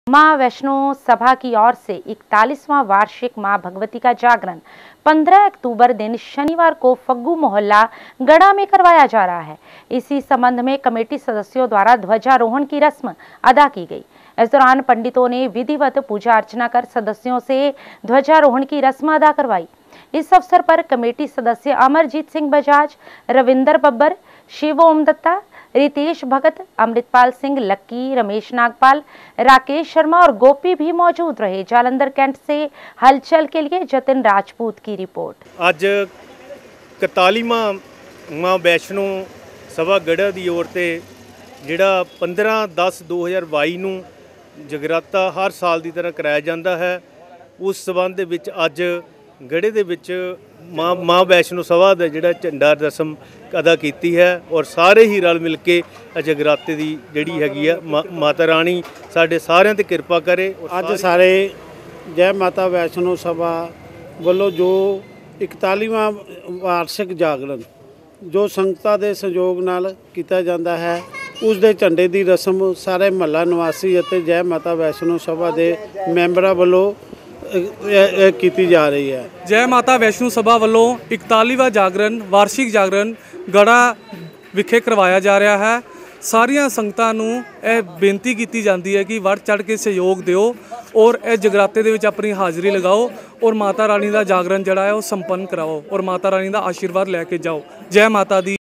मां वैष्णो सभा की ओर से 41वां वार्षिक मां भगवती का जागरण 15 अक्टूबर दिन शनिवार को फग्गू मोहल्ला गड़ा में करवाया जा रहा है। इसी संबंध में कमेटी सदस्यों द्वारा ध्वजारोहण की रस्म अदा की गई। इस दौरान पंडितों ने विधिवत पूजा अर्चना कर सदस्यों से ध्वजारोहण की रस्म अदा करवाई। इस अवसर पर कमेटी सदस्य अमरजीत सिंह बजाज, रविंदर बब्बर, शिव ओम दत्ता, रितेश भगत, अमृतपाल सिंह, लक्की, रमेश नागपाल, राकेश शर्मा और गोपी भी मौजूद रहे। जालंधर कैंट से हलचल के लिए जतिन राजपूत की रिपोर्ट। आज 41वां मां वैष्णो सभा गढ़ा की ओर से जिहड़ा 15/10/2022 नूं जगराता हर साल की तरह कराया जाता है, उस संबंध विच अज गढ़े दे विच मां वैष्णो सभा का जिहड़ा झंडा रस्म अदा की है और सारे ही रल मिल के जगराते की जिहड़ी हैगी है माता रानी साडे सारिਆਂ ते किरपा करे। अज सारे जय माता वैष्णो सभा वालों जो 41वां वार्षिक जागरण जो संगतां दे सहयोग नाल कीता जांदा है, उस दे झंडे की रस्म सारे महला निवासी अते जय माता वैष्णो सभा के मैंबरां वालों की जा रही है। जय माता वैष्णो सभा वालों 41वां जागरण वार्षिक जागरण गड़ा विखे करवाया जा रहा है। सारिया संगतां नूं यह बेनती की जाती है कि वड़ चढ़ के सहयोग दिओ और यह जगराते दे विच अपनी हाज़री लगाओ और माता रानी का जागरण जिहड़ा है वो संपन्न कराओ और माता रानी का आशीर्वाद लैके जाओ। जय माता दी।